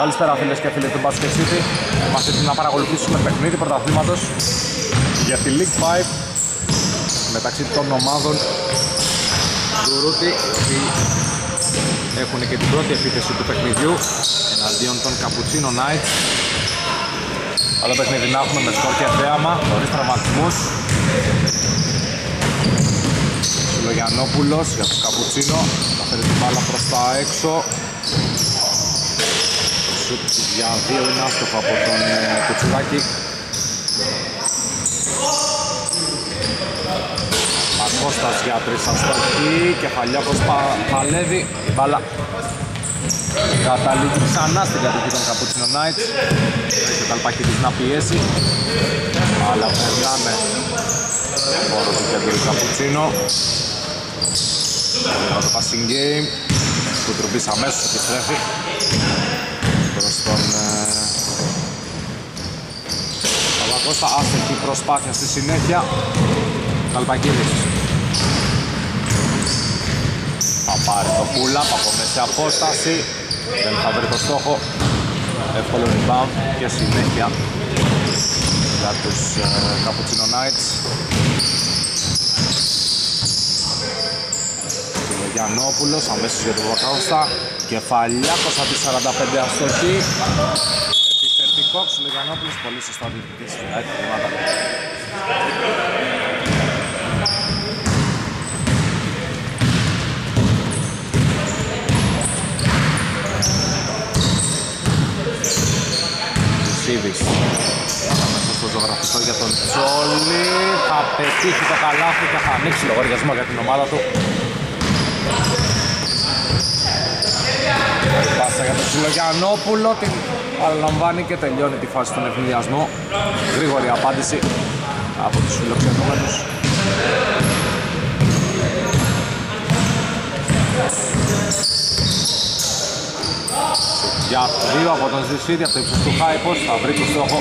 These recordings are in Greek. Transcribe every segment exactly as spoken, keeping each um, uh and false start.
Καλησπέρα φίλες και φίλοι του Basket City. Μας έτοιμοι να παρακολουθήσουμε παιχνίδι πρωταθλήματος για τη League πέντε μεταξύ των ομάδων του Ρούτι, οι έχουν και την πρώτη επίθεση του παιχνιδιού εναντίον των Cappuccino Knights. Άλλο παιχνίδι να έχουμε με σκορ και θέαμα, χωρίς τραυματισμούς. Λογιανόπουλος για τους Cappuccino, θα φέρει την μπάλα προς τα έξω. Το σουτ για δύο είναι άστοχο από τον Κουτσουράκη. Πακώστας για τρεις αστοχή, Κεφαλιάκος παλεύει, η μπάλα καταλήγει ξανά στην κατοχή των Cappuccino Knights. Έχει ο Καλπακίδης να πιέσει, αλλά περνάμε χώρο του κέντρου Cappuccino. Το passing game, που τρουμπής αμέσως επιστρέφει προς τον Παπακώστα. Άστοχη προσπάθεια στη συνέχεια. Καλπακίδης θα πάρει το pull-up από μέση απόσταση, δεν θα βρει το στόχο. Εύκολο rebound και συνέχεια για τους Cappuccino Knights. Γιαννόπουλος αμέσως για τον Παπακώστα. Κεφαλιάκος από τη σαράντα πέντε αστοχή. Επιθετικό Ξυλογιαννόπουλος, πολύ σωστά διοικητής. Σίδης αμέσως στο ζωγραφικό για τον Τσόλι. Θα πετύχει το καλάθι και θα ανοίξει λογαριασμό για την ομάδα του. Πάσα για τον Ξυλογιαννόπουλο, την παραλαμβάνει και τελειώνει τη φάση στον ευνηδιασμό. Γρήγορη απάντηση από τους φιλοξενούμενους. Για δύο από τον Ζησίδη, από το ύψος του Χάιπος, θα βρει το στόχο.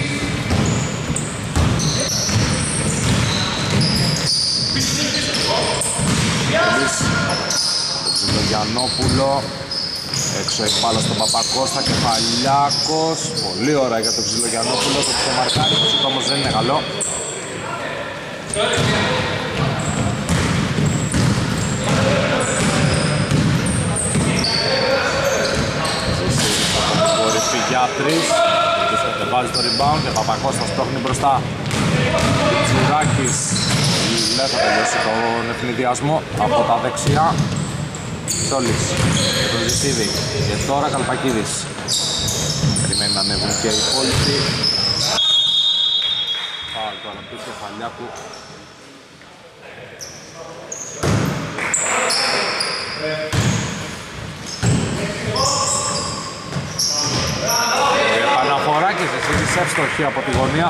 Τον Γιαννόπουλο, έξω έχει μπάλα στον Παπακώστα, Κεφαλιάκος, πολύ ωραία για τον Ξυλογιαννόπουλο, το ξεμαρκάρει, το σούτ όμως δεν είναι καλό. Κορυφή για τρεις, και βάζει το rebound και Παπακώστας πρόχνει μπροστά. Τσουράκης δεν θα τελειώσει τον ευνηδιασμό από τα δεξιά. Σόλης και τον Ζησίδη, και τώρα Καλπακίδης. Περιμένει να ανέβουν και οι υπόλοιποι. Φάουλ τώρα του Κεφαλιάκου. Επαναφορά και Ζησίδης εύστοχη από τη γωνία.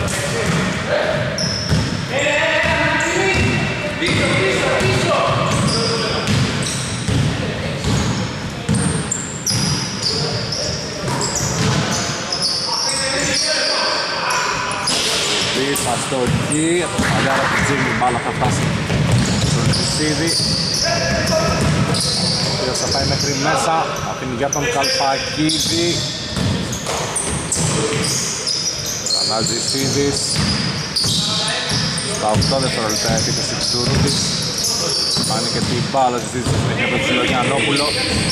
Αστοχή, παλιάρα του Τζίμι, η μπάλα θα φτάσει στον Ζησίδη, ο οποίος θα πάει μέχρι μέσα, αφήνει για τον Καλπακίδη. Ξανά Ζησίδης, στα οκτώ δευτερόλεπτα επίθεση της Ρούτης, πάνε και την μπάλα Ζησίδης για τον Ξυλογιαννόπουλο.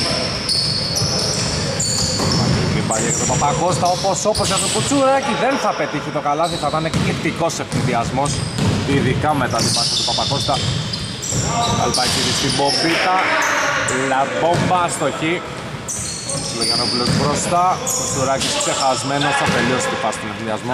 Για τον Παπακώστα, όπως όπως για τον Κουτσουράκη δεν θα πετύχει το καλάθι, θα ήταν εκπληκτικός ευνηδιασμός, ειδικά μετά την πάση του Παπακώστα. Καλπακίδης στην πομπίτα, λαμπόμπα αστοχή. Ξυλογιαννόπουλος μπροστά, Κουτσουράκης ξεχασμένος, θα τελειώσει τη φάση του ευνηδιασμό.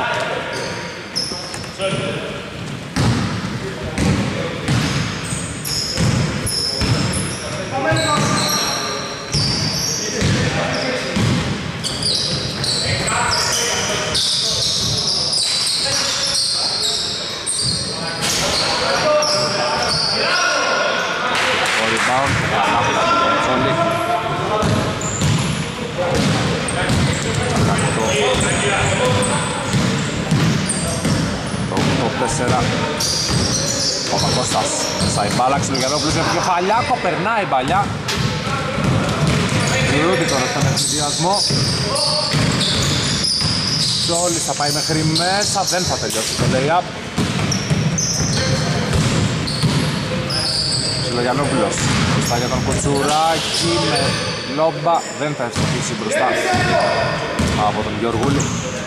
τέσσερα. Ο Παπακώστας μέσα η μπάλα, Ξυλογιαννόπουλος για τον Κεφαλιάκο, περνάει η μπαλιά. Γκουρούτη τώρα στον ευθυνδιασμό. Σόλης θα πάει μέχρι μέσα, δεν θα τελειώσει το lay-up. Ψιλογιαννόπουλος μπροστά για τον Κουτσουράκη με λόμπα, δεν θα ευστοχίσει μπροστά από τον Γεωργούλη.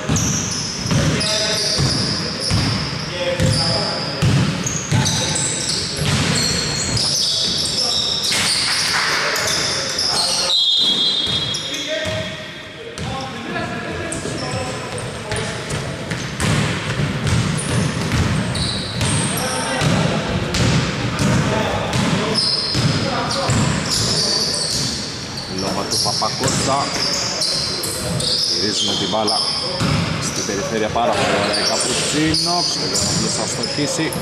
Παπακώστα γυρίζουμε την μπάλα στην περιφέρεια πάρα πολύ ωραία. Καπουτσίνο, Ξυλογιαννόπουλος θα στοχίσει.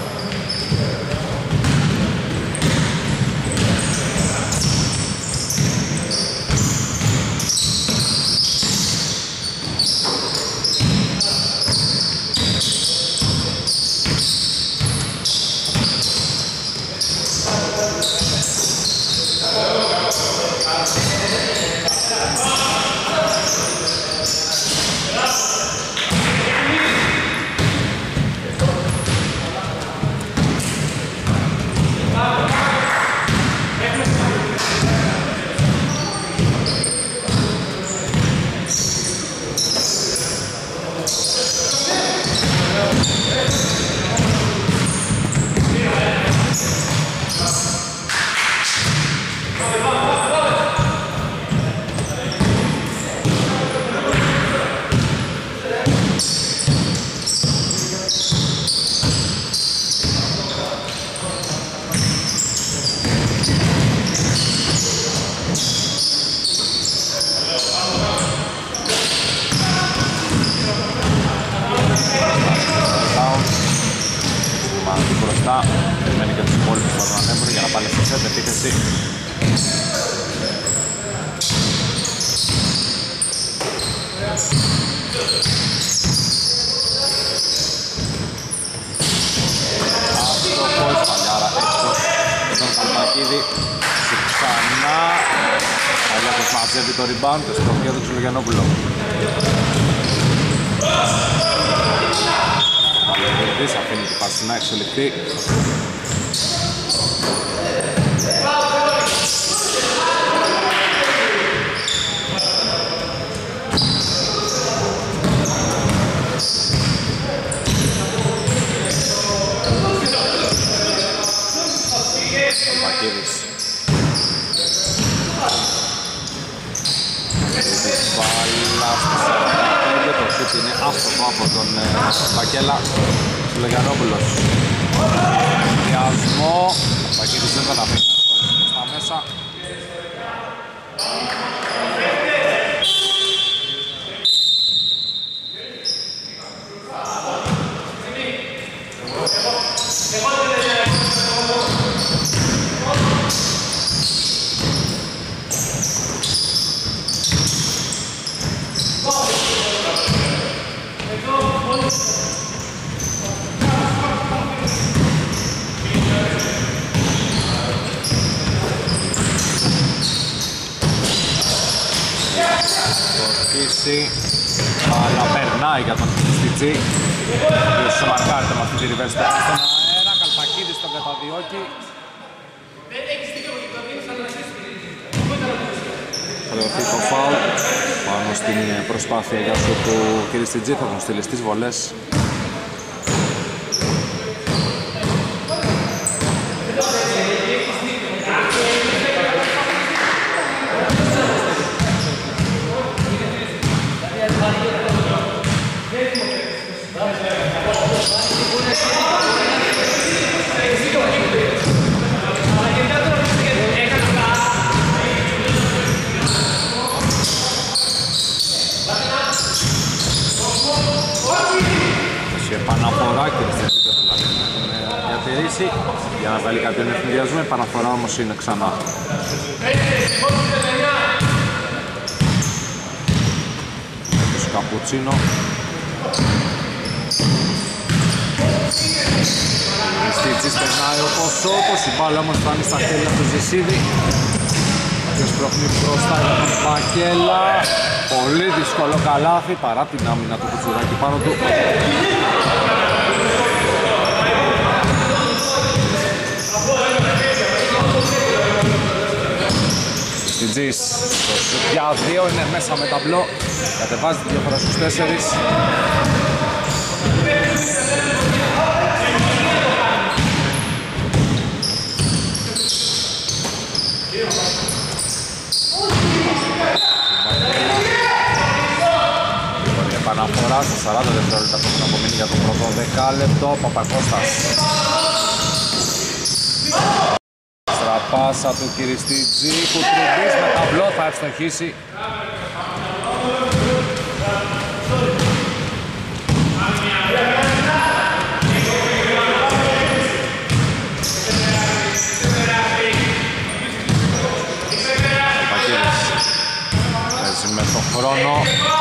Περιμένει και τους υπόλοιπους που να ανέβουν για να πάνε στη σετ επίθεση. Άστοχος, παλιάρα έξω τον Καλπακίδη. Ξανά Παλιάκος μαζεύει το rebound και στο χέρι του Ξυλογιαννόπουλου. Παλαιοδίτης αφήνει την πάση να εξελιχθεί. Πακίδης. Μπάλα στο σαράντα πέντε, το σούτ είναι άστοχο από τον Βακέλα. Ξυλογιαννόπουλος. Διασμό. Ο Πακίδης δεν θα τα αφήνει στα μέσα. Αλλά περνάει για τον Στιτζή. Ο Σομαρκάρτε με αυτή τη reverse στον αέρα. Καλπακίδης στον καταδιώκει. Θα δοθεί το φάουλ πάνω στην προσπάθεια για αυτό του κ. Στιτζή. Θα τον στείλει στις βολές. Επαναφορά και στην διατηρήσει για να βάλει κάποιον ευθυνδιασμό. Επαναφορά όμως είναι ξανά. Το Καπουτσίνο. Η Στίτσις περνάει ο Κοσότος, η μπάλα όμως φτάνει στα χέρια του Ζησίδη. και σπρώχνει μπροστά για τον Μπακέλα. Πολύ δύσκολο καλάθι παρά την άμυνα του Κουτσουράκη πάνω του. Τζις, το σουτ για δύο είναι μέσα με ταμπλό. Κατεβάζει τη διαφορά στους τέσσερις. Η επαναφορά στα σαράντα δευτερόλεπτα που έχουν απομείνει για το πρώτο δεκάλεπτο. Παπακώστας. Στραπάσα του Κυριστιτζή που τρουμπής με ταμπλό θα ευστοχίσει. Πακίδης παίζει με τον χρόνο.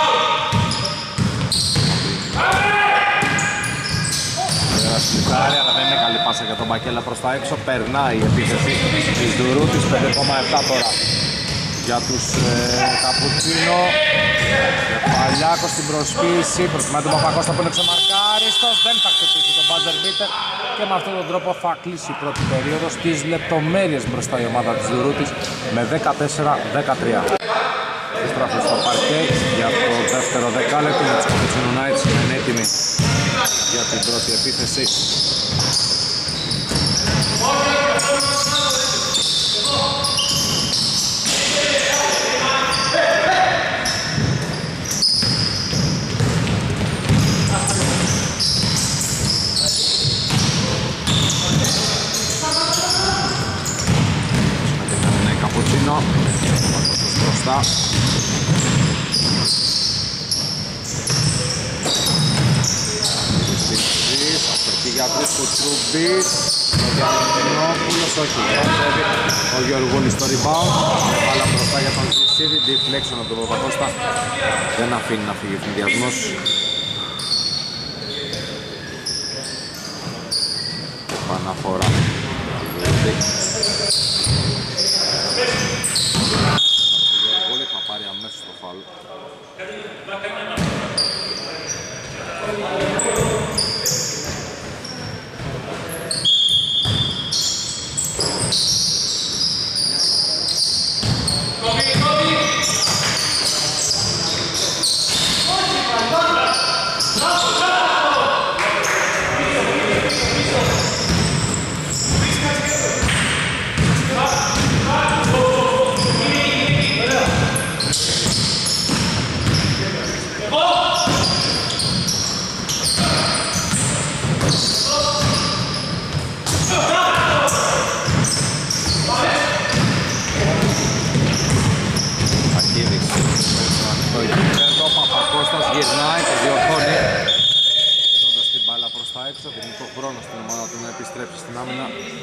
Σλιτάρει, αλλά δεν είναι καλή πάσα για τον Μπακέλα προς τα έξω. Περνάει η επίθεση της Ντουρούτης, πέντε κόμμα επτά τώρα για τους ε, Καπουτσίνο. Κεφαλιάκος στην προσποίηση, προτιμάει τον Παπακώστα που είναι ξεμαρκάριστος. Δεν θα χτυπήσει τον buzzer beater και με αυτόν τον τρόπο θα κλείσει η πρώτη περίοδος. Τις λεπτομέρειες μπροστά η ομάδα της Ντουρούτης με δεκατέσσερα δεκατρία. Στράφει στο παρκέ για το δεύτερο δεκάλεπτο με τους Καπουτσίνο Knights να είναι έτοιμοι για την πρώτη επίθεση. Είναι Καπουτσίνο, μπροστά. Για τρεις του Τρουμπής, ο Γιαννόπουλος, όχι, ο Γεωργούλης στο rebound, αλλά μπροστά για τον Ζησίδη, deflection από τον Παπακώστα, δεν αφήνει να φύγει ευθυνδιασμός. Επαναφορά. Ο Γεωργούλης θα πάρει αμέσως το φάουλ. Γυρνάει και διορθώνει, κοιτώντας την μπάλα προς τα έξω, δίνει το χρόνο στην ομάδα του να επιστρέψει στην άμυνα.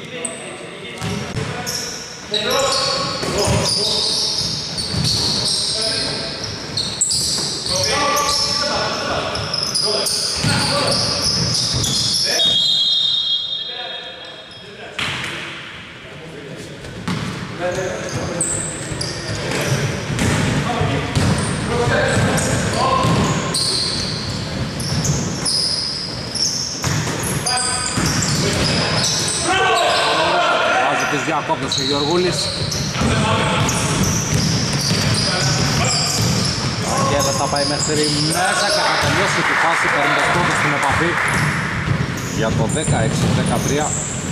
Διακόπτωσε ο Γεωργούλης. Και δεν θα πάει μέχρι μέσα και θα τελειώσει τη φάση παίρνοντας πρώτο στην επαφή για το δεκαέξι δεκατρία.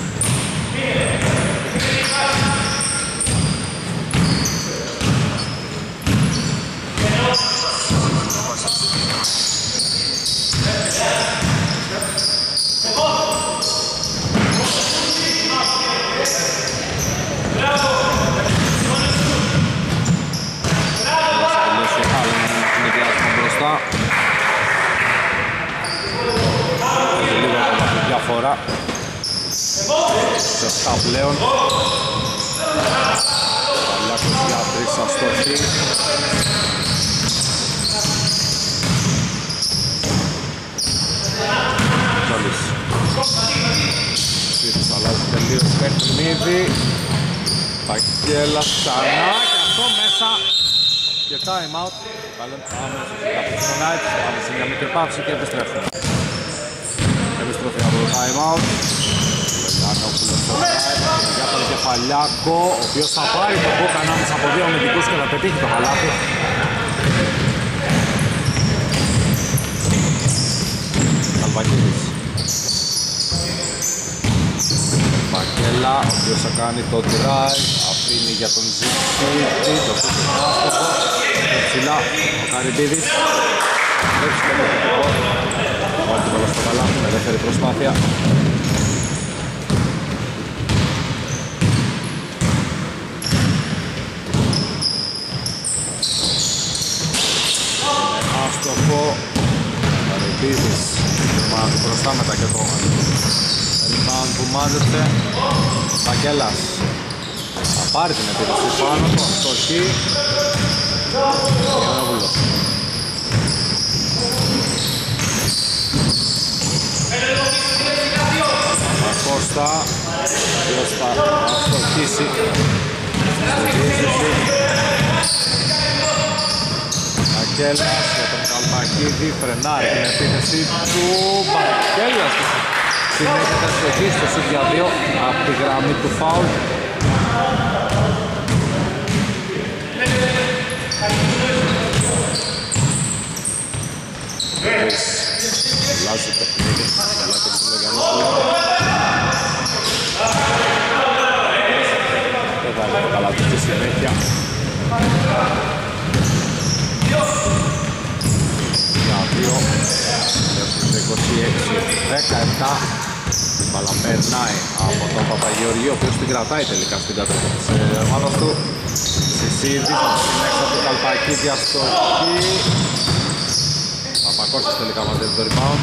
Έχει λίγο ακόμα τη διαφορά σε αυτά πλέον. Παλιάκος για τρεις αστοχή. Τζόλης Σφύρης αλλάζει τελείως παιχνίδι. Πακέλας ξανά και αυτό μέσα και time out. Πάμε στο Knights, πάμε σε μια μικρή παύση και επιστρέφουμε. Επιστροφή από το time out. Λογιανόπουλος στο Knights για τον Κεφαλιάκο, ο οποίος θα πάρει το μπόκα ανάμεσα από δύο αμυντικούς και θα πετύχει το καλάθι. Καλβακίδης. Μπακέλα, ο οποίος θα κάνει το drive, αφήνει για τον Ζήτη, το φύγει άστοχο, ψηλά, ο Καρυμπίδης, βλέπει και το φυτικό, θα βάλει την μπάλα στο καλάθι με δεύτερη προσπάθεια. Είναι άστοχο, ο Καρυμπίδης, μάθει μπροστά μετά και το rebound που μάζεψε, Μπακέλας θα πάρει την επίθεση πάνω του, αστοχή, Γιαννόπουλος. Παπακώστα, ο οποίος θα αστοχίσει στην επίθεση. Μπακέλας για τον Καλπακίδη, φρενάρει την επίθεση του Μπακέλας. Συνέχεια θα στοχίσει το σουτ για δύο από τη γραμμή του φάουλ. Αλλάζει το παιχνίδι, αλλάζει το Λογιανόπουλο. Δεν βάλει το καλά του στη συνέχεια. Για δύο, στο είκοσι έξι δεκαεπτά. Η μπάλα περνάει από τον Παπαγεωργίου, ο οποίος την κρατάει τελικά στην κατοχή της ομάδας του. Σισίδης, συνέχεια του Καλπακίδη, αστοχή. Παπακώστας τελικά μαζεύει το rebound.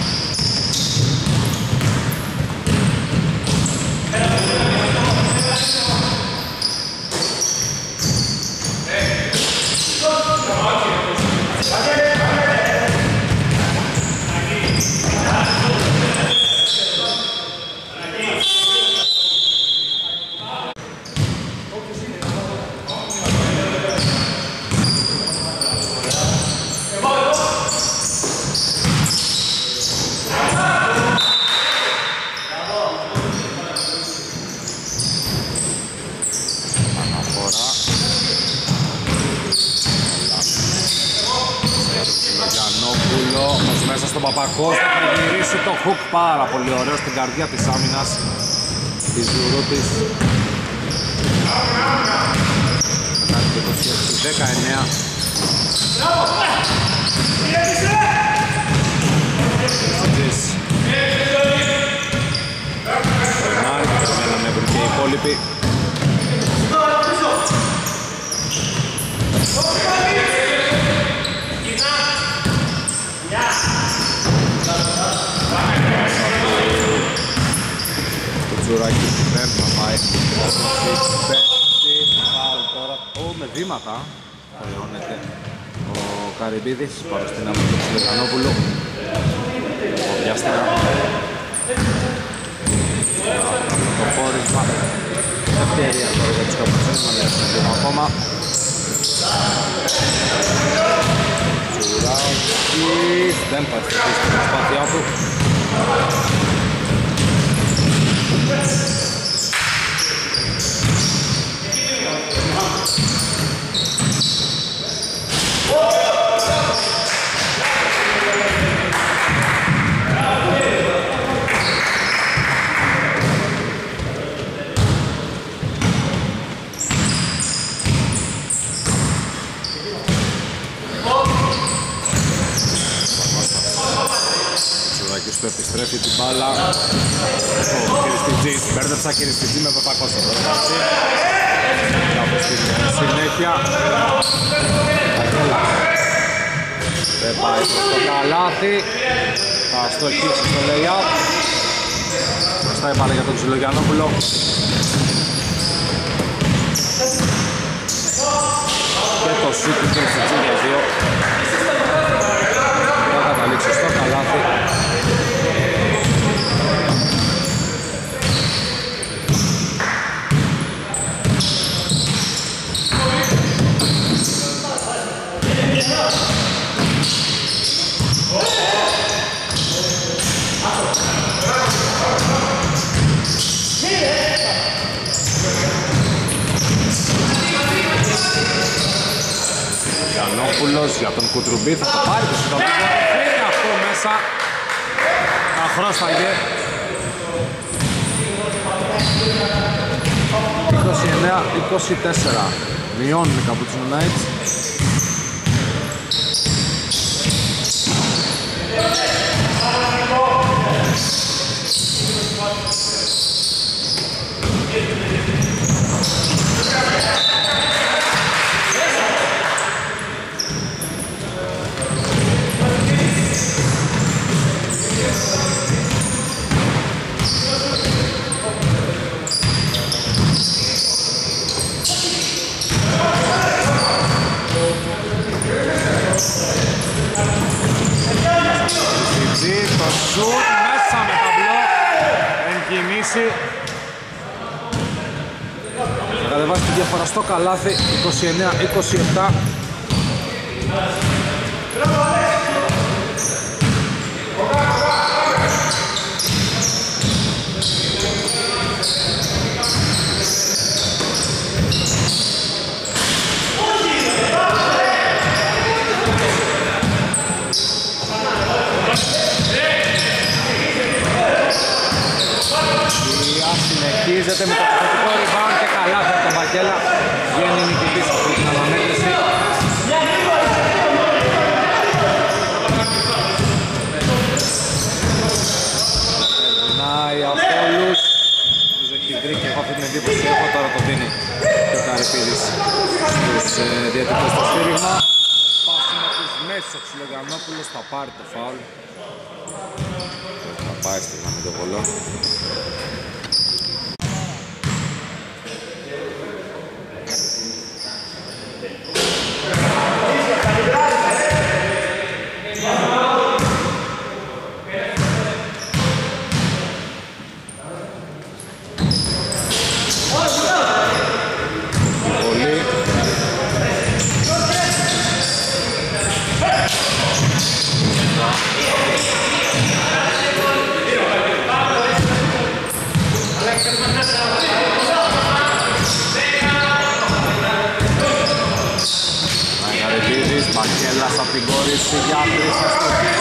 Παπακώστα θα γυρίσει το hook πάρα πολύ ωραίο στην καρδιά της άμυνας της Ζουρούτης. Θα κάνει το είκοσι έξι δεκαεννέα. Περνάει, περιμέναμε πριν και οι υπόλοιποι. Τζουράκη δεν θα πάει. Παίξει φάουλ τώρα. Ω, με βήματα χρεώνεται ο Καρυμπίδης πάνω στην αμυντική του Λογιανόπουλου. Ο Βιάστερα. Το χώρισμα. Ευκαιρία τώρα για τους καπουτσίνους να διάσουν λίγο ακόμα. Τζουράκης δεν θα στηρίξει την προσπάθειά του. Του επιστρέφει την μπάλα. Ο Κυριστιτζής, μπέρδεψα Κυριστιτζή με Παπακώστα. Κάπως στη συνέχεια. Αγγέλας. Δεν πάει προς το καλάθι. Θα στοχίσει στο lay-up. Μπροστά η μπάλα για τον Λογιανόπουλο. Και το σούτ του Κυριστιτζή για δύο. Θα καταλήξει στο καλάθι. Γιαννόπουλος για τον Κουτρουμπή, θα το πάρει το συντοπικό, φύγει αυτό μέσα, αχρόσταγε. είκοσι εννέα είκοσι τέσσερα, μειώνουν οι Cappuccino Knights. Το σουτ μέσα με ταμπλό, εν κινήσει. Θα κατεβάσει τη διαφορά στο καλάθι, είκοσι εννέα είκοσι επτά. Συνεχίζεται με το επιθετικό rebound και καλά από τον Μπακέλα. Βγαίνει νικητής από την αναμέτρηση. Περνάει από όλους. Νομίζω έχει βρει και εγώ αυτή την εντύπωση έχω, τώρα το δίνει και ο Καρυπίδης στους ε, διαιτητές στο σφύριγμα. Πάσουμε τους μέσους, ο Ξυλογιαννόπουλος θα πάρει το φάουλ. Θα πάει στην αμυντοβολό. Μακέλας από την κόρηση για τρεις αστοχή.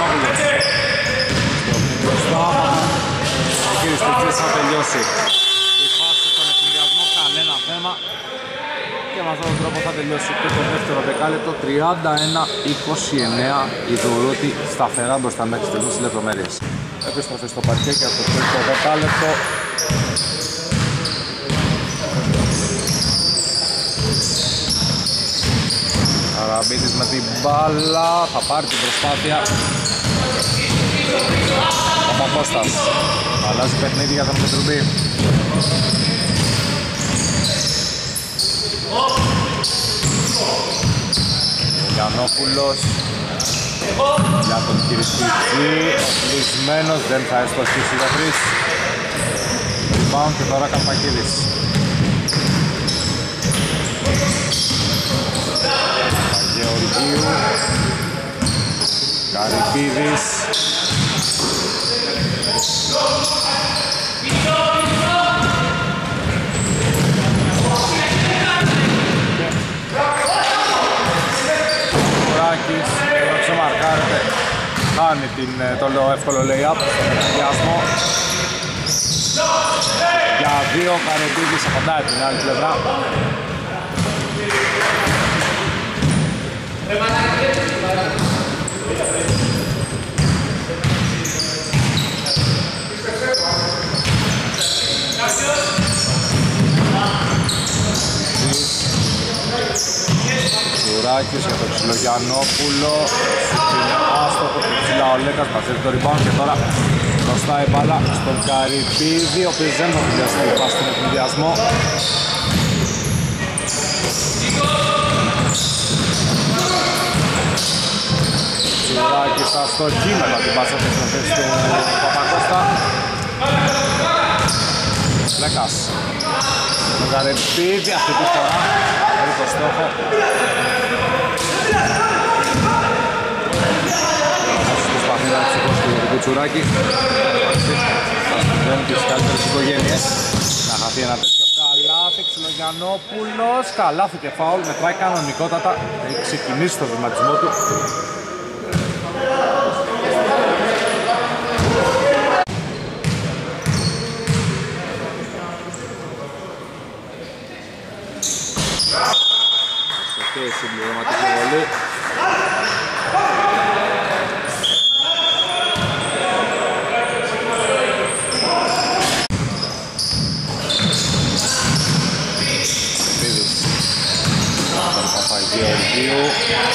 Μπροστά, ο κύριος Τιτσής θα τελειώσει η φάση στον ευθυνδιασμό, κανένα θέμα. Και με αυτόν τον τρόπο θα τελειώσει και το δεύτερο δεκάλεπτο, τριάντα ένα είκοσι εννέα. Η Δωρούτη σταθερά μπροστά μέχρι στιγμής λεπτομέρειες. Επιστροφή στο παρκέ και από το τρίτο δεκάλεπτο. Καραμπίτης με την μπάλα, θα πάρει την προσπάθεια. Ο Παπακώστας αλλάζει παιχνίδι για τον Πετρουμπή. Ο Γιαννόπουλος για τον Κυριστήτσι, ο κλεισμένος, δεν θα εστοχίσει για τρεις. Rebound και τώρα Καρπακίδης. Γεωργίου, Καρυπίδης, Κουράκης, εδώ ξεμαρκάρεται, χάνει την, το εύκολο lay-up στον ενδιασμό. Για δύο, Καρυπίδης απαντάει την άλλη πλευρά. Ζουράκης για τον Ξυλογιαννόπουλο. Είναι άστοχο και ψηλά ο Λέκας, μαζεύει το rebound και τώρα μπροστά η μπάλα στον Καρυπίδη, ο οποίος δεν θα δουλειάσει να πάσει στον ευνηδιασμό. Ζουράκης στα στοχή μετά την πάσα της να θέση του Παπακώστα. Λέκας τον Καρυπίδη, αυτή τη φορά έχει το στόχο. Προσπαθεί να ψυχώσει το Κουτσουράκη. Θα σπουδαίνουν και τις καλύτερες οικογένειες. Να χαθεί ένα τέτοιο καλάθι, Γιαννόπουλος, καλάθι και φάουλ, μετράει κανονικότατα, έχει ξεκινήσει το βηματισμό του. Και συμπληρωματική βολή. Παπαγεωργίου,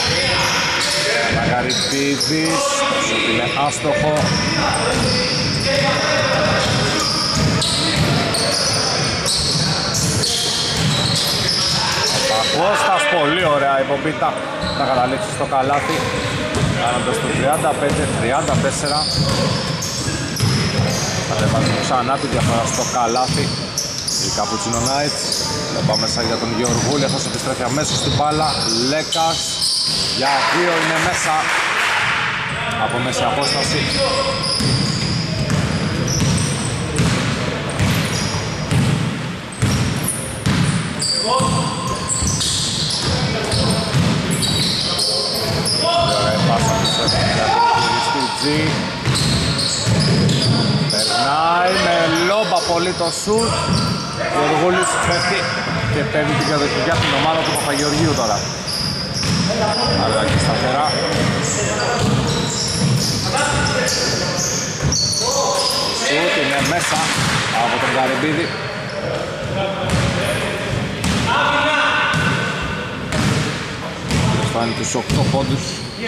Αναγαρυπίδης, είναι άστοχο. Παπακώστας, πολύ ωραία η Μπομπίτα, θα καταλήξει στο καλάθι, κάνοντας το τριάντα πέντε τριάντα τέσσερα. Κατεβάζουν ξανά τη διαφορά στο καλάθι οι Cappuccino Knights. Λεπά μέσα για τον Γεωργούλη, αυτός επιστρέφει αμέσως στην μπάλα. Λέκας για δύο είναι μέσα από μέση απόσταση. Ωραία πάσα πίσω για τον χειριστή G. Περνάει με λόμπα πολύ το σουτ. Ο Γεωργούλης πέφτει και παίρνει την κατοχή για την ομάδα του Παπαγεωργίου τώρα. Αλλά και σταθερά. Σουτ είναι μέσα από τον Καρυμπίδη. Φτάνει τους οκτώ πόντους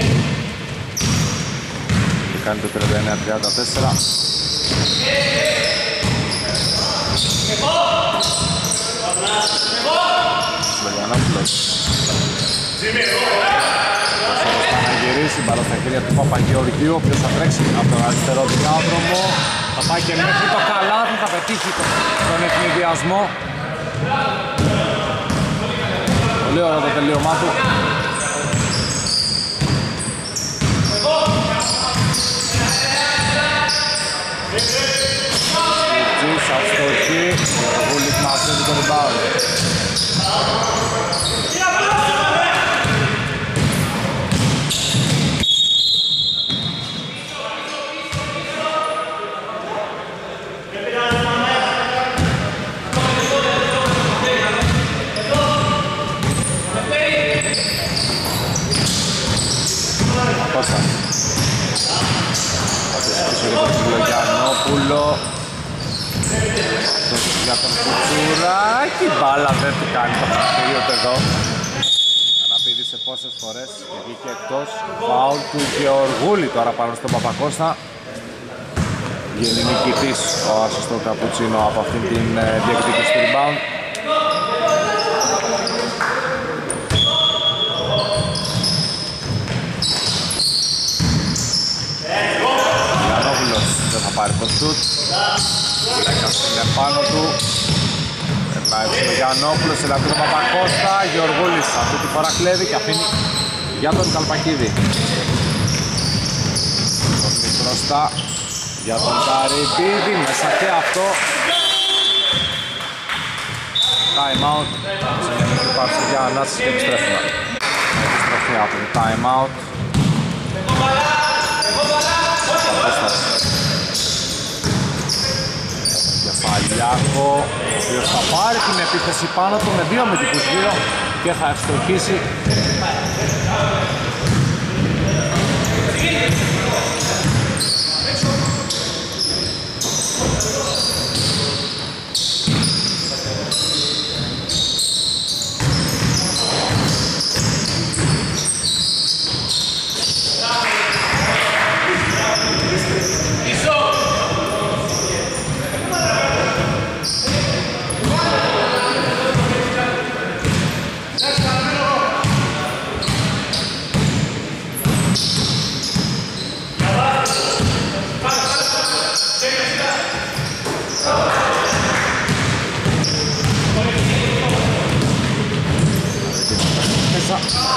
και κάνει το τριάντα εννέα τριάντα τέσσερα. Σλογιανόπουλος θα γυρίσει μπάλα στα χέρια του Παπαγεωργίου, ο οποίος θα τρέξει από τον αριστερό διάδρομο, θα πάει και μέχρι το καλάθι, θα πετύχει τον ευνηδιασμό. Πολύ ωραίο το τελείωμά του. Τζις αυστοχή, ο Γούλης μαζεύει το rebound. Κώστα. Πίσω για τον Λογιαννόπουλο. Για τον Κουτσουράκη, μπάλα δεν του κάνει το χαρακτηρίωτε εδώ. Αναπήδησε πόσες φορές και βγήκε εκτός. Φάουλ του Γεωργούλη τώρα πάνω στον Παπακώστα. Βγαίνει νικητής ο Άσος στο Καπουτσίνο από αυτήν την διεκδίκηση του rebound. Γιαννόπουλος δεν θα πάρει το σουτ. Λέκας είναι πάνω του. Περνάει στο Γιαννόπουλο, σε λαβή τον Παπακώστα. Γεωργούλης αυτή τη φορά κλέβει και αφήνει για τον Καλπακίδη. Τον μπροστά για τον Καρυπίδη, μέσα και αυτό. Time out. Σε μια μικρή πάρση για ανάσταση και επιστρέφουμε. Επιστροφή από το time out. Κεφαλιάκο, ο οποίος θα πάρει την επίθεση πάνω του με δύο αμυντικούς γύρω και θα ευστοχίσει.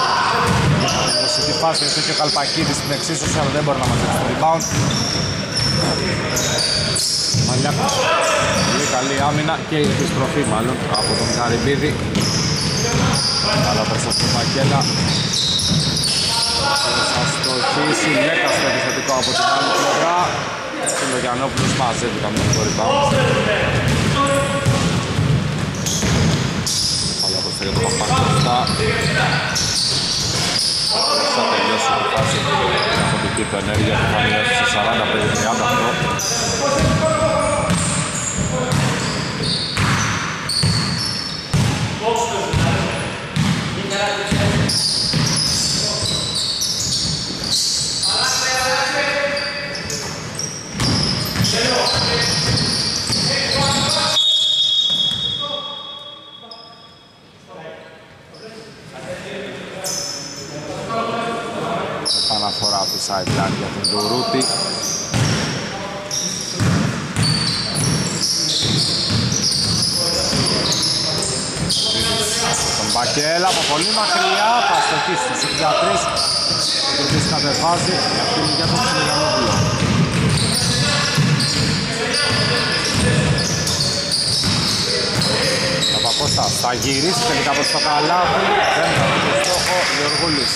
Σε τη φάση έχει και ο Καλπακίδης στην εξίσωση, αλλά δεν μπορεί να μαζέψει το rebound. Μαλιάκος. Πολύ καλή άμυνα και η επιστροφή μάλλον από τον Καρυμπίδη. Αλλά μπροστά στο Πακέλα. Θα στοχίσει Λέκας στο επιθετικό από την άλλη πλευρά. Συλλογιανόπουλος μαζεύει καμία το rebound. Αλλά μπροστά για τον Παπακώστα. Θα τελειώσει τη φάση. Την αφοντική του ενέργεια που θα μειώσει σε σαράντα πέντε τριάντα αυτό. Επαναφορά από τη sideline για τον Ντουρούτη. Τον Μπακέλα από πολύ μακριά θα στοχίσει στους εξήντα τρία. Ο Ντουρούτης κατεβάζει για τον Συλλογιανόπουλο. Παπακώστας θα γυρίσει τελικά προς το καλάθι. Δεν θα βρει το στόχο Γεωργούλης.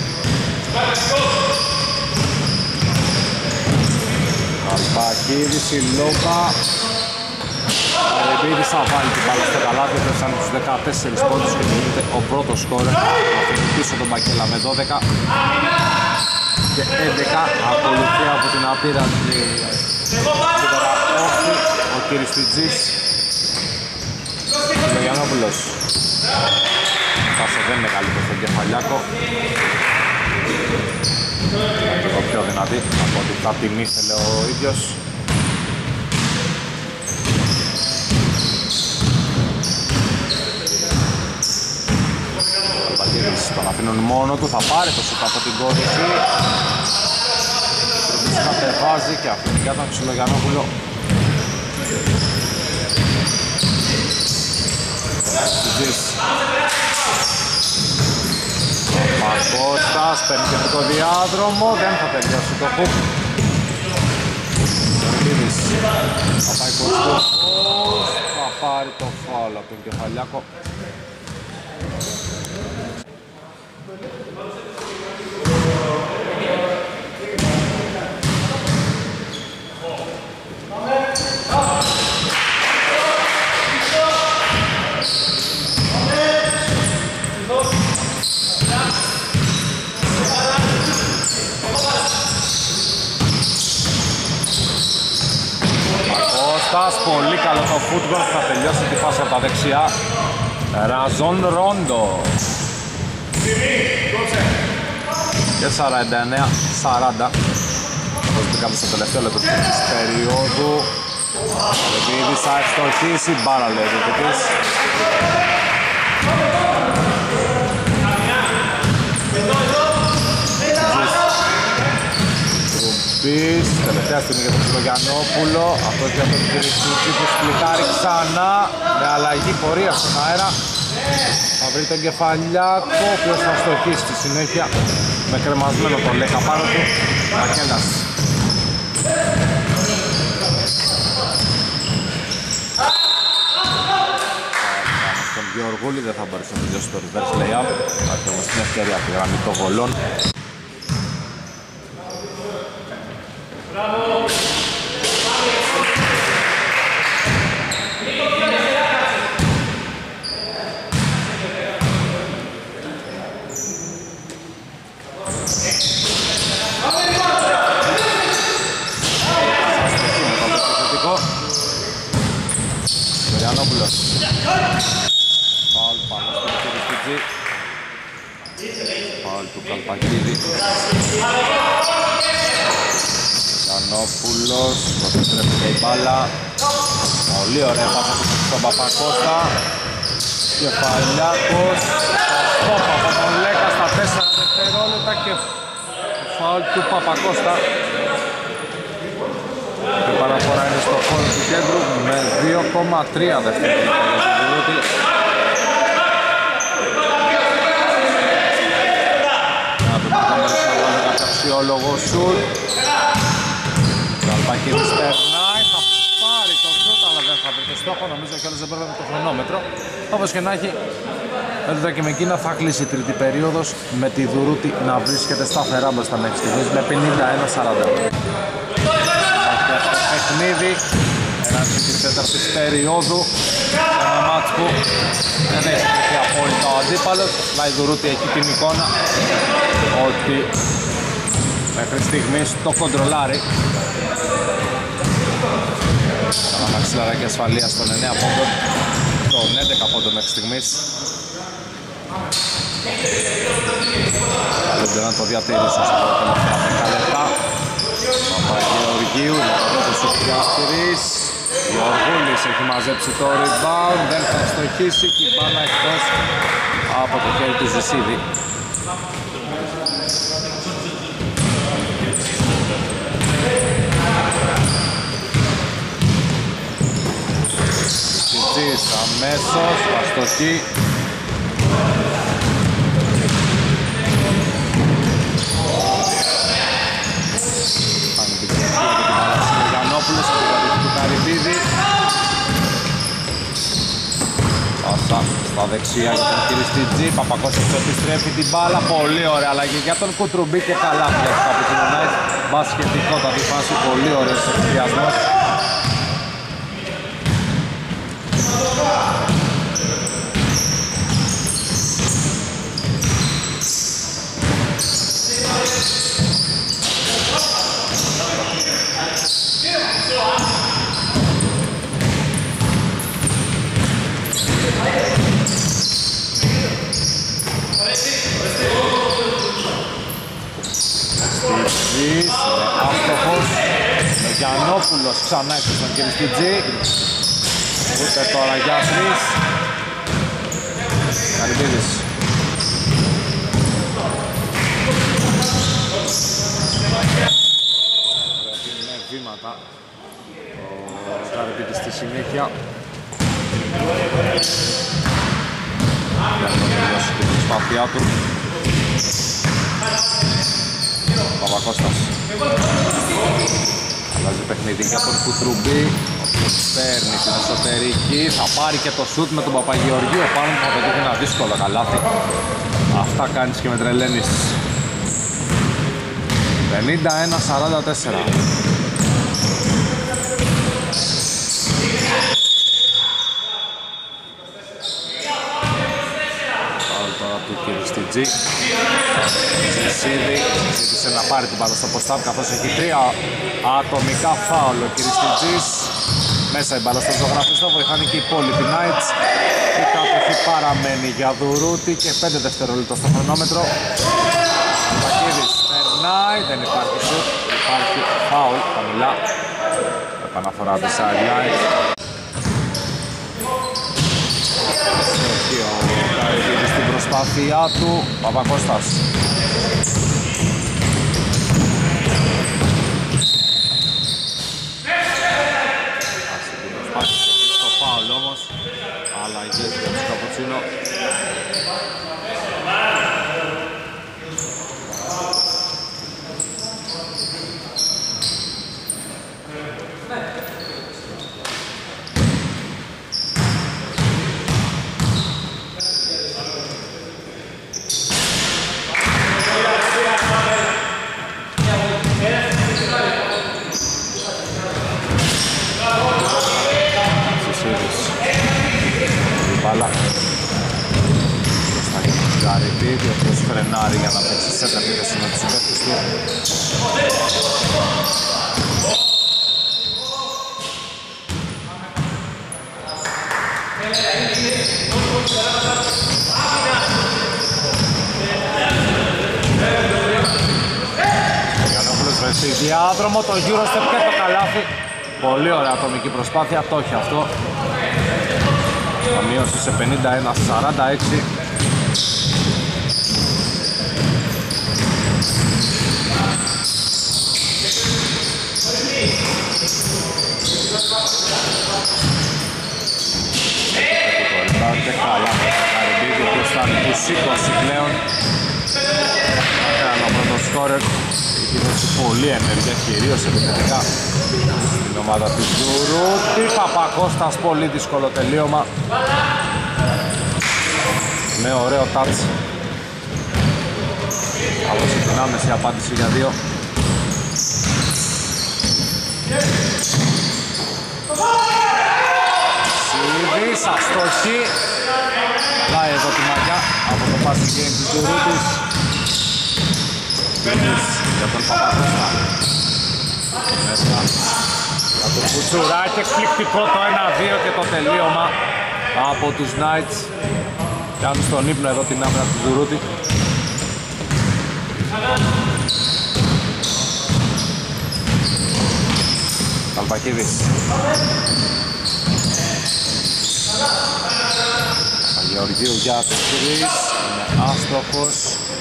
Καλπακίδης, η Λόπα. Καρυμπίδης θα βάλει την μπάλα στο καλάθι. Έφτασαν τους δεκατέσσερις πόντους και γίνεται ο πρώτος σκόρερ. Αφήνει πίσω τον Μπακέλα με δώδεκα και έντεκα. Ακολουθεί από την απείραντη όχθη ο κύριος Τιτζής. Συλλογιανόπουλος. Πάσα δεν είναι καλή προς τον Κεφαλιάκο. Το πιο δυνατή από ότι θα την ήθελε ο ίδιος. Ο Παγίδης τον αφήνουν μόνο του, θα πάρει το σουτ από την κόρυφη. Τρίπης κατεβάζει και αφήνει για τον Συλλογιανόπουλο. Πακώστας παίρνει και αυτό το διάδρομο, δεν θα τελειώσει το χουπ. Γεωργίδης θα πάει προς το φως, θα πάρει το φάουλ από τον Κεφαλιάκο. Πολύ καλό το φούτμπολ, θα τελειώσει τη φάση από τα δεξιά. Ραζόν Ρόντο. Και σαράντα εννέα σαράντα. Όπως μπήκαμε στο τελευταίο λεπτό της περίοδου. Επειδή θα ευστοχίσει, μπάρα λέει ο διαιτητής. Ρουμπής, τελευταία στιγμή για τον Συλλογιανόπουλο. Αυτός για τον Κυριστούτσι που σκλικάρει ξανά με αλλαγή πορεία στον αέρα. Θα βρει τον Κεφαλιάκο, ο οποίος θα στοχίσει στη συνέχεια με κρεμασμένο τον Λέκα πάνω του. Μακέλας. Στον Γεωργούλη δεν θα μπορέσει να τελειώσει το reverse layup. Θα έχει όμως την ευκαιρία από τη γραμμή των βολών. Γιαννόπουλος. Φάουλ πάνω στον Κυριστιτζή. Φάουλ του Καλπακίδη. Γιαννόπουλος, προτρέπει και η μπάλα. Πολύ ωραία πάσα στον Παπακώστα. Κεφαλιάκος. Στόπ από τον Λέκα στα τέσσερα δευτερόλεπτα και φάουλ του Παπακώστα. Και παραφορά είναι στο χώρο του κέντρου με δύο κόμμα τρία δευτερόλεπτα για τον Βουλούτη. Να το πάμε να βάλει κάποιο αξιόλογο σουτ. Παπακίδης περνάει, θα πάρει το σούτ, αλλά δεν θα βρει το στόχο. Νομίζω και όλες δεν πρέπει το χρονόμετρο. Όπως και να έχει, έντονα και με εκείνα θα κλείσει η τρίτη περίοδος με τη Δουρούτη να βρίσκεται σταθερά μπροστά μέχρι στιγμής με πενήντα ένα σαράντα. Παιχνίδι έναντι της τέταρτης περίοδου, ένα μάτς που δεν έχει βρεθεί απόλυτα ο αντίπαλος, αλλά η Δουρούτη έχει την εικόνα ότι μέχρι στιγμής το κοντρολάρει. Κάνα μαξιλαράκι ασφαλείας των εννέα πόντων, των έντεκα πόντων μέχρι στιγμής. Καλούνται να το διατηρήσουν στα τελευταία δέκα λεπτά. Παπαγεωργίου, το Σουφιάστηρης. Γεωργούλης έχει μαζέψει το rebound, δεν θα στοχίσει και η μπάλα εκτός από το χέρι του Ζησίδη. Σιτζής αμέσως, αστοχή. Πάνε την κοινωνία και την μπάλα του Γιαννόπουλος από την κατοχή του Καρυπίδη. Πάσα στα δεξιά για τον κύριο Στιτζή. Παπακώστας επιστρέφει την μπάλα. Πολύ ωραία αλλαγή για τον Κουτρουμπή και καλά πιάσει από την Ουνάης. Μπασκετικό τα διφάσει, πολύ ωραίος εκδιασμός. Στιτζής, άστοχος, ο Γιαννόπουλος ξανά έξω στον κύριο Στιτζή. Ούτε τώρα Γιάσρης. Καρυπίδης. Πρέπει με βήματα ο Καρυπίδης στη συνέχεια. Για να τελειώσει την προσπάθειά του. Παπακώστας αλλάζει παιχνίδι για τον Κουτρουμπή, παίρνει την εσωτερική, θα πάρει και το σουτ με τον Παπαγεωργίου πάνω που θα πετύχει ένα δύσκολο καλάθι. Αυτά κάνεις και με τρελαίνεις. πενήντα ένα σαράντα τέσσερα. Πάλι τώρα του κύριου Στιτζή. Ζησίδη ζήτησε να πάρει την μπάλα στο post-up καθώς έχει τρία ατομικά φάουλ ο κύριος Στιτζής. Μέσα η μπάλα στο ζωγραφιστό, βοηθάνε και οι υπόλοιποι Knights. Η κατοχή παραμένει για Δουρούτη και πέντε δευτερόλεπτα στο χρονόμετρο. Πακίδης περνάει, δεν υπάρχει σουτ, υπάρχει φάουλ χαμηλά. Επαναφορά της sideline. Και ο Καρυπίδης στην προσπάθειά του, Παπακώστας. Στο φάουλ όμως, αλλαγές για τους Καπουτσίνο. Μπάλα μπροστά για τον Καρυπίδη, ο οποίος φρενάρει για να παίξει σε επίθεση με τους συμπαίκτες του. Ο Γιαννόπουλος βρεθεί διάδρομο, το Eurostep και το καλάθι. Πολύ ωραία ατομική προσπάθεια, το έχει αυτό. Θα μειώσει σε πενήντα ένα σαράντα έξι. Και καλά με τον Καρυπίδη, ο οποίος θα είναι τους είκοσι πλέον. Θα κάνω πρώτο σκόρερ έχει δώσει πολλή ενέργεια, κυρίως επιθετικά στην ομάδα της Δουρούτη. Παπακώστας, πολύ δύσκολο τελείωμα με ωραίο touch. Άδωσε την άμεση απάντηση για δύο. Σίδης, αστοχή. Λάει εδώ τη μαγιά από το passing game της Δουρούτης. Μπίνης για τον Παπακώστα. Μέσα για τον Κουτσουράκη, εκπληκτικό το ένα δύο και το τελείωμα από τους Knights. Κάνουν στον ύπνο εδώ την άμυνα του Δουρούτη. Καλπακίδης. Γεωργίου για τους τρεις, είναι άστοχος.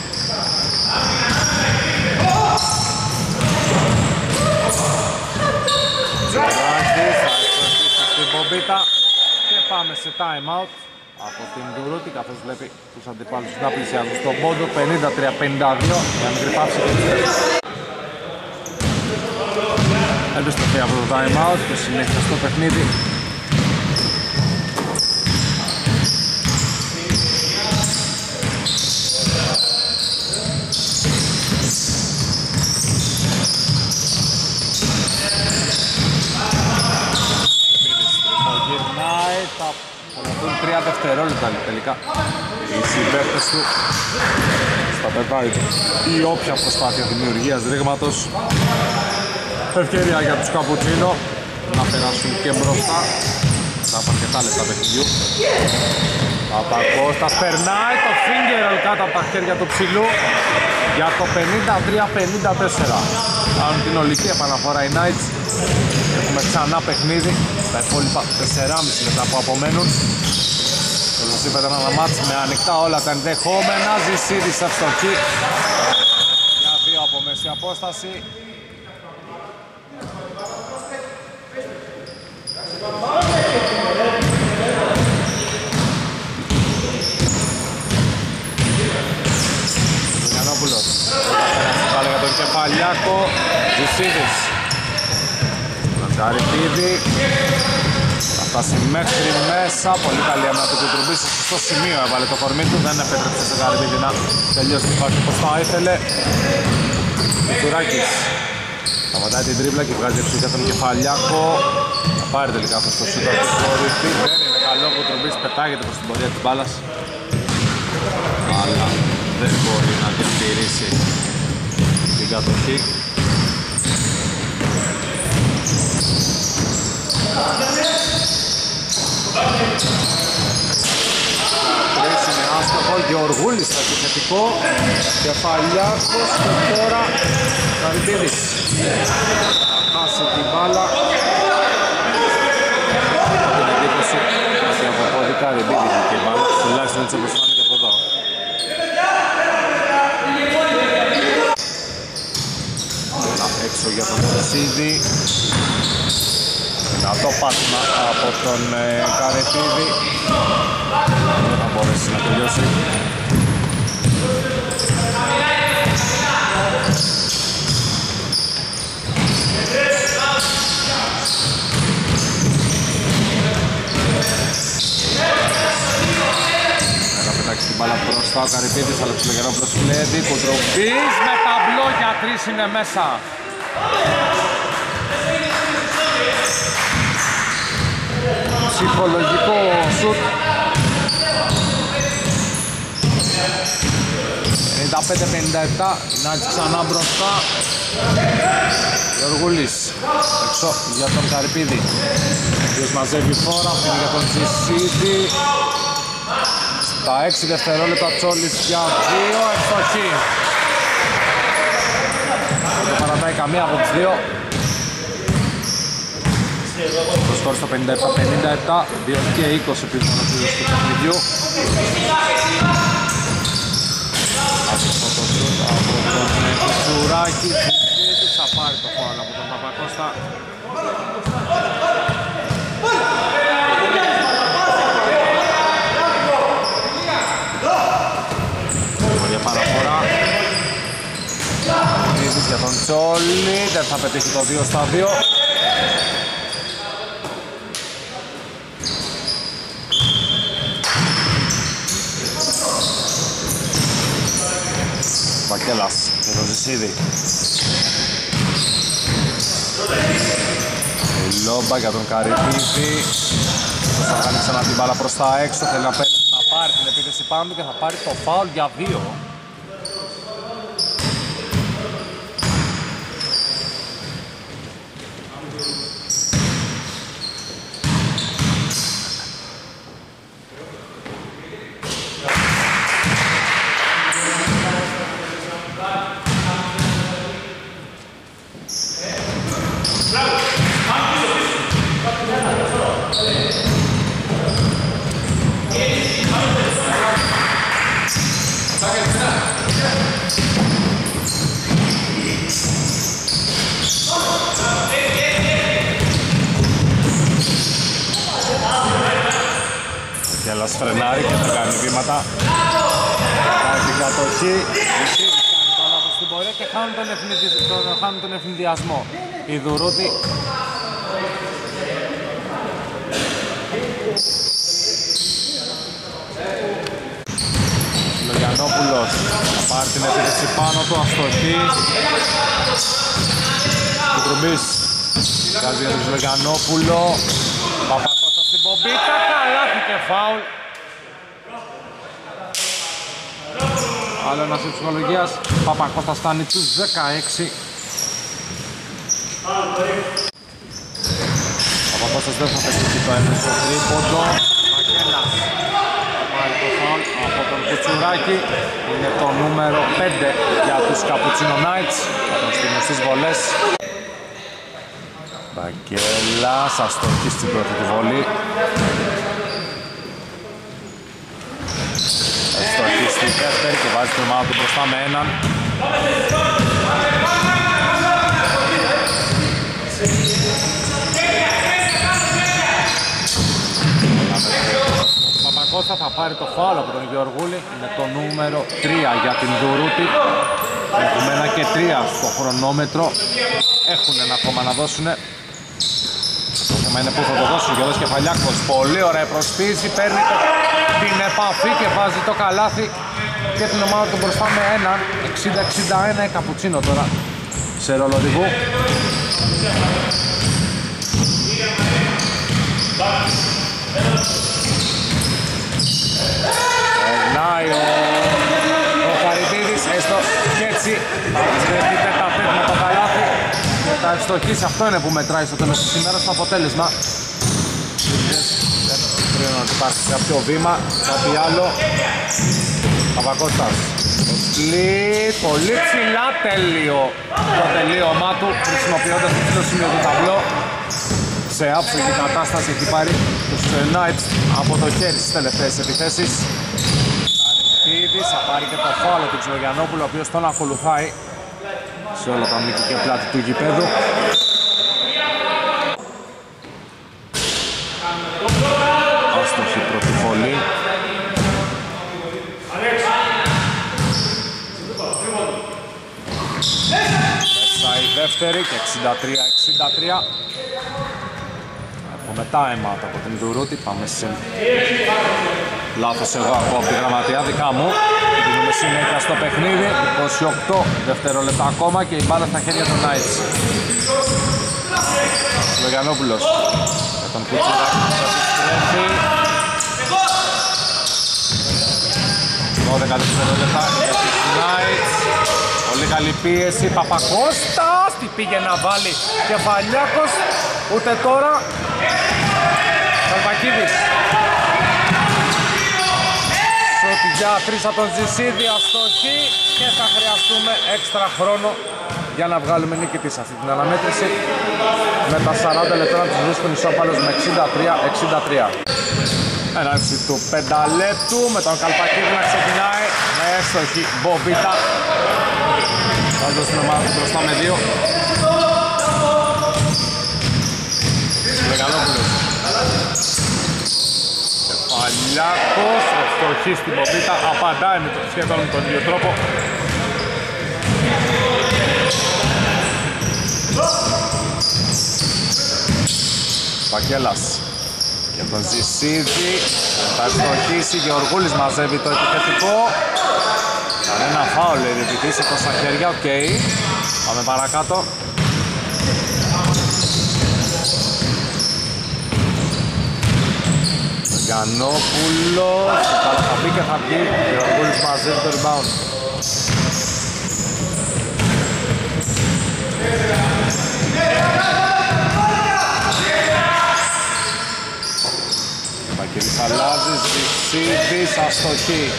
Τζουράκης, θα εξορτήσει στην πομπίτα και πάμε σε time out από την Δουρούτη, καθώς βλέπει τους αντιπάλους να πλησιάζουν στον πόντο. Πενήντα τρία πενήντα δύο για μικρή πάυση και τις επιστροφή από το time out και συνέχεια στο παιχνίδι. τρία δευτερόλεπτα τελικά οι συμπαίκτες του στα πετάει η όποια προσπάθεια δημιουργίας ρήγματος. Ευκαιρία για τους Καπουτσίνο να περάσουν και μπροστά. Θα πάνε αρκετά λεπτά παιχνιδιού. Παπακώστας περνάει το finger roll κάτω από τα χέρια του ψηλού για το πενήντα τρία πενήντα τέσσερα. Κάνουν την ολική επαναφορά οι Knights. Έχουμε ξανά παιχνίδι. Τα υπόλοιπα τεσσεράμισι λεπτά που απομένουν. Όπως είπατε, ένα μάτς με ανοιχτά όλα τα ενδεχόμενα. Ζησίδης ευστοχή για δύο από μέση απόσταση. Γιαννόπουλος πάλι για τον Κεφαλιάκο. Ζησίδης Καρυπίδη, θα φτάσει μέχρι μέσα. Πολύ καλή άμυνα του Κουτρουμπής, στο σημείο έβαλε το κορμί του, δεν επέτρεψε σε Καρυπίδη να τελειώσει την φάση όπως θα ήθελε. Κουτσουράκης σταματάει την τρίπλα και βγάζει έξω για τον Κεφαλιάκο. Θα πάρει τελικά αυτό το σούτ από τον Κορυφή, δεν είναι καλό. Ο Κουτρουμπής πετάγεται προς την πορεία της μπάλας, αλλά δεν μπορεί να διατηρήσει την κατοχή. Τρεις είναι άστοχο, Γεωργούλης στο επιθετικό, Κεφαλιάκος και τώρα Καρυπίδης θα χάσει την μπάλα. Την εντύπωση ότι από πόδικα δεν πήγε την μπάλα, τουλάχιστον έτσι όπως φάνηκε από εδώ. Έξω για τον Σίδη. Να το πάτημα από τον ε, Καρυπίδη. Δεν θα μπορέσει να τελειώσει. Θα πετάξει την μπάλα μπροστά ο Καρυπίδης, αλλά Ψιλογερόπουλος κλέβει. Κουντροβής με ταμπλό για τρεις είναι μέσα. Ψυχολογικό σουτ. ενενήντα πέντε πενήντα επτά, η Knights ξανά μπροστά. Γεωργούλης έξω για τον Καρυπίδη, ο οποίος μαζεύει φόρα, αφήνει για τον Τσισίδη. Στα έξι δευτερόλεπτα Τσόλης για δύο, ευστοχή. Δεν παρατάει καμία από τις δύο. Το σκορ στο πενήντα επτά πενήντα επτά, δύο και είκοσι πριν τον ολοκλήρωση του παιχνιδιού. Αυτό το σουτ από τον Κουτσουράκη, θα πάρει το φάουλ από τον Παπακώστα. Για παραφορά. όλοι, δεν θα πετύχει το δύο στα δύο. Βακέλας και το Ζησίδη. Η λόμπα για τον Καρυπίδη. Θα κάνει ξανά την μπάλα προς τα έξω, θέλει να, παίρνει, να πάρει την επίθεση πάνω και θα πάρει το φάουλ για δύο. Γελάς φρενάρει και θα κάνει βήματα. Κάνει την κατοχή. Ισίδης κάνει το λάθος στην πορεία και χάνουν τον, ευνηδι... χάνουν τον ευνηδιασμό. Η Δουρούτη. Λογιανόπουλος θα πάρει την επίθεση πάνω του, αστοχή. Κουτρουμπής κάνει για τον Λογιανόπουλο. Παπακώστα στην πομπίτα, καλάθι και φάουλ. Άλλο ένας της ψυχολογίας, Παπακώστας φτάνει τους δεκαέξι. Παπακώστας δεν θα πετύχει το έμεσο τρίποντο. Βαγγέλας πάρει το φάουλ από τον Κουτσουράκη. Είναι το νούμερο πέντε για τους Cappuccino Knights. Θα τον στείλουν στις βολές. Βαγγέλας, αστοχή στην πρώτη τη βολή. Αστοχή στη δεύτερη και βάζει την ομάδα του μπροστά με έναν. Ο Παπακώστα θα πάρει το φάουλ από τον Γεωργούλη. Είναι το νούμερο τρία για την Δουρούτη. Έχουμε ένα και τρία στο χρονόμετρο. Έχουν ένα ακόμα να δώσουν. Το θέμα είναι που θα το δώσουν. Γιώργος Κεφαλιάκος, πολύ ωραία προσποίηση, παίρνει το, την επαφή και βάζει το καλάθι και την ομάδα του μπροστά με έναν. εξήντα εξήντα ένα η Καπουτσίνο τώρα σε ρόλο οδηγού. Περνάει ο, ο Χαριτίδης, έστω και έτσι θα τα πέφτει το καλάθι. Θα ευστοχίσει, αυτό είναι που μετράει στο τέλος της ημέρας το αποτέλεσμα. Δεν πρέπει να υπάρχει κάποιο βήμα, κάτι άλλο. Παπακώστας, το σπλίτ, πολύ ψηλά, τέλειο το τελείωμά του, χρησιμοποιώντας το ψηλό σημείο του ταμπλό. Σε άψογη κατάσταση έχει πάρει τους Knights από το χέρι στις τελευταίες επιθέσεις. Καρυπίδης θα πάρει και το φάουλ του Ξυλογιαννόπουλου, ο οποίος τον ακολουθάει σε όλα τα μήκη και πλάτη του γηπέδου. Άστοχη πρώτη βολή. Μέσα η δεύτερη και εξήντα τρία εξήντα τρία. Έχουμε τα αίματα από την Δουρούτη. Πάμε σε λάθος εγώ από τη γραμματεία δικά μου. Δίνουμε συνέχεια στο παιχνίδι. είκοσι οκτώ δευτερόλεπτα ακόμα και η μπάλα στα χέρια των Knights. Λογιανόπουλος με τον Κουτσουράκη που επιστρέφει. δώδεκα δευτερόλεπτα για τους Knights. Πολύ καλή πίεση. Παπακώστας τι πήγε να βάλει Κεφαλιάκος. Ούτε τώρα. Καλπακίδης. Σούτ για τρεις από τον Ζησίδη, αστοχή και θα χρειαστούμε έξτρα χρόνο για να βγάλουμε νικητή σε αυτή την αναμέτρηση. Με τα σαράντα λεπτά να τους βρίσκουν ισόπαλος με εξήντα τρία εξήντα τρία. Έναρξη του πενταλέπτου με τον Καλπακίδη να ξεκινάει με έστοχη μπομπίτα. Θα δώσει την ομάδα του μπροστά με δύο. Μεγαλόπουλος. Κεφαλιάκος, ευστοχή στην πομπίτα, απαντάει με το σχεδόν με τον ίδιο τρόπο. Πακέλας για τον Ζησίδη, θα ευστοχίσει, Γεωργούλης μαζεύει το επιθετικό. Κανένα φάουλ, η διαιτητής από στα χέρια, οκ. Okay. Πάμε παρακάτω. Γιαννόπουλος, αλλά θα μπει και θα βγει. Γεωργούλης μαζεύει το rebound. Βαγγέλης αλλάζει, Ζησίδης, αστοχή.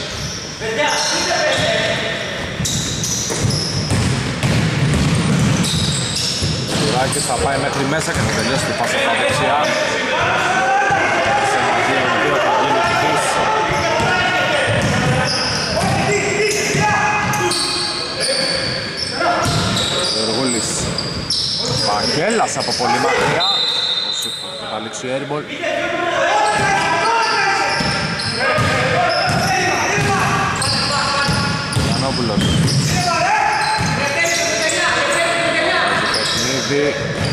Τουράκης θα πάει μέχρι μέσα και θα τελειώσει τη πάσα στα δεξιά. Σε μαζί με δύο θα βγει νικητής. Γεωργούλης. Βαγγέλας από πολύ μακριά. Θα λήξει ο airball. Γιαννόπουλος. Παιχνίδι.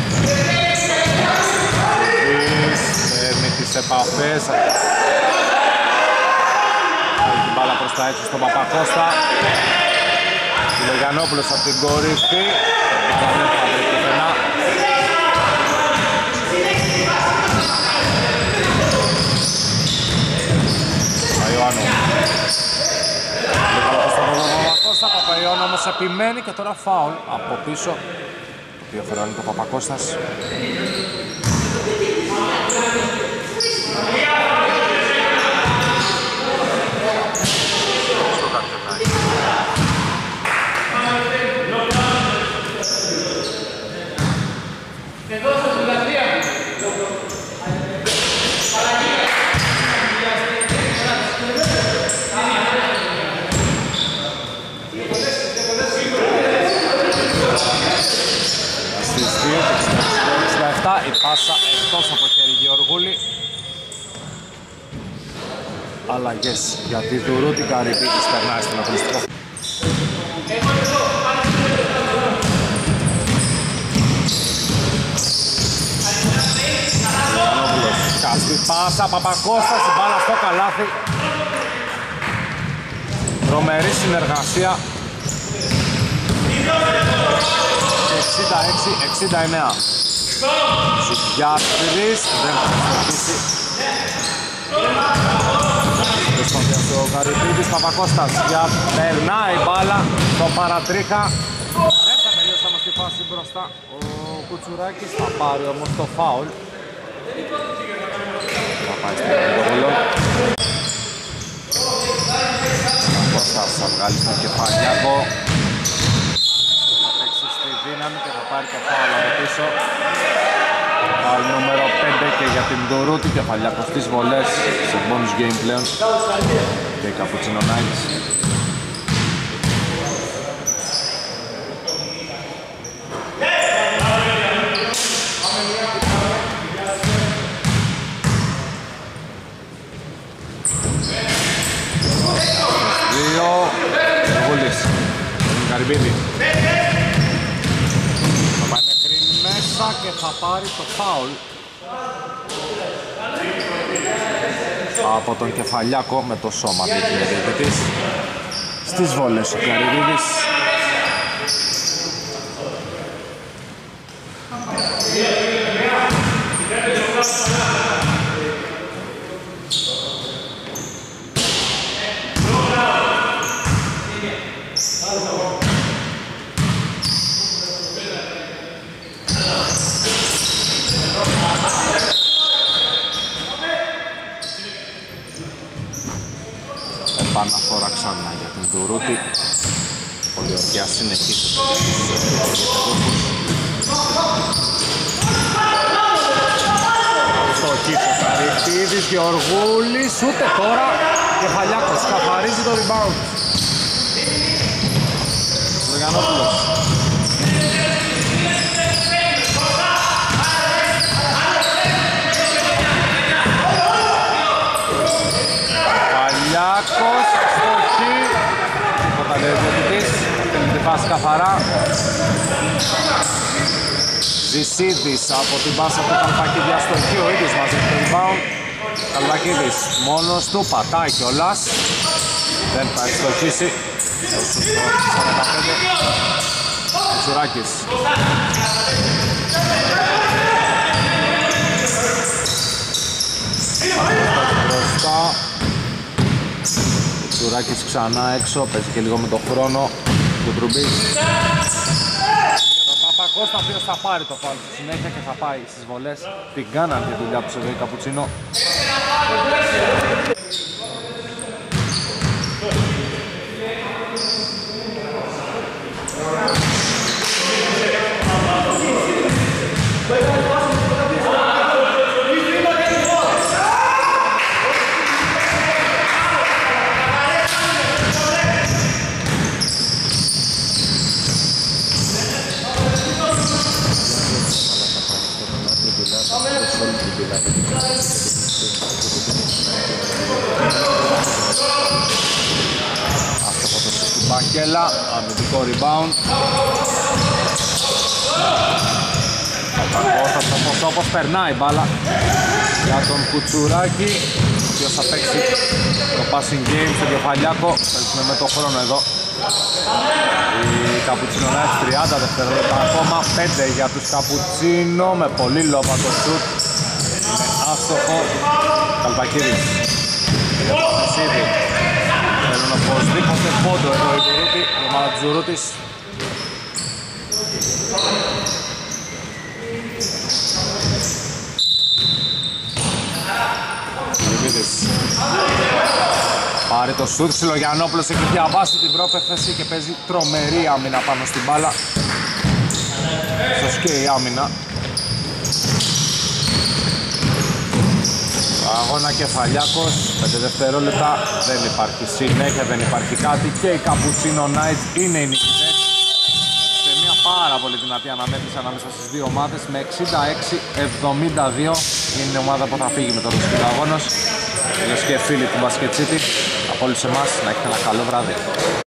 Παίρνει τις επαφές. Έχει την μπάλα προς τα έξω στον Παπακώστα. Ο Γιαννόπουλος από την κορύφη. Μπάλα δεν θα βρει πουθενά. Παπαϊωάννου. Παπακώστα, Παπαϊωάννου όμως επιμένει και τώρα φάουλ από πίσω. Το οποίο φερώνει το Παπακώστας. Η πάσα εκτός από χέρι Γεωργούλη. Αλλαγές για τη Δουρούτη, Καρυπίδης περνάει στην αγωνιστικό. Κάστη πάσα, Παπακώστας, η μπάλα στο καλάθι. Τρομερή συνεργασία. εξήντα έξι εξήντα εννέα. Ζυγιάστρης, δεν θα στοχίσει. Προσπαθία στο Καρυπίδης, Παπακώστας για περνάει μπάλα, το παρατρίχα. Δεν θα τελειώσει όμως τη φάση μπροστά. Ο Κουτσουράκης θα πάρει όμως το φάουλ. Θα πάει στην Παπακώστας. Παπακώστας θα βγάλει στον Κεφαλιάκο. Θα παίξει στη δύναμη και θα πάρει το φάουλ από πίσω. Φάουλ νούμερο πέντε και για την Δουρούτη, Κεφαλιάκος στις βολές σε bonus game πλέον και Καπουτσινονάκης. Δύο, Γούλης, Καρυπίδη. Και θα πάρει το φάουλ από τον Κεφαλιάκο με το σώμα του διαιτητής. Στις βόλες ο Καρυπίδης. Επαναφορά ξανά για την Δουρούτη. Πολιορκιά συνεχίζει. Στο κύτσο Καρυπίδης, Γεωργούλης, ούτε τώρα. Κεφαλιάκος καθαρίζει το rebound. Ζεγανόπουλος. Κεφαλιάκος, στοχή. Τίποτα λέει ο διαιτητής. Θέλει τη φάση καθαρά. Ζησίδης από την πάσα του Καλπακίδη αστοχή, ο ίδιος μαζί το rebound. Καλπακίδης μόνος του, πατάει κιόλας. Δεν θα ευστοχίσει. σαράντα πέντε. Κουτσουράκης. Μπροστά. Κουτσουράκης ξανά έξω, παίζει και λίγο με τον χρόνο. Κουτρουμπής. Παπακώστα, ο οποίος θα πάρει το φάουλ στη συνέχεια και θα πάει στις βολές. Την κάναν τη δουλειά του εδώ η Καπουτσίνο. Μπακέλα, αμυντικό rebound. Παπακώστας όπως όπως περνάει μπάλα για τον Κουτσουράκη, ο οποίος θα παίξει το passing game στο κεφαλιάκο. Παίζουμε με το χρόνο εδώ. Οι Καπουτσίνο Knights τριάντα δευτερόλεπτα ακόμα, πέντε για τους Καπουτσίνο με πολύ λόμπα το σουτ. Είναι άστοχο. Καλπακίδης. Θέλουν οπωσδήποτε πόντο εδώ η Ζουρούτη, η ομάδα της Ζουρούτης. Λιβίδης. Πάρει το σουτ, Συλλογιανόπουλος έχει διαβάσει την πρόπεθεση και παίζει τρομερή άμυνα πάνω στην μπάλα. Σωστή η άμυνα. Αγώνα Κεφαλιάκος, πέντε δευτερόλεπτα, δεν υπάρχει συνέχεια, δεν υπάρχει κάτι και οι Καπουτσίνο Knights είναι οι νικητές σε μια πάρα πολύ δυνατή αναμέτρηση ανάμεσα στις δύο ομάδες με εξήντα έξι εβδομήντα δύο. Είναι η ομάδα που θα φύγει με το ρωσικό αγώνος. Φίλες και φίλοι του Basket City, από όλους εμάς να έχετε ένα καλό βράδυ.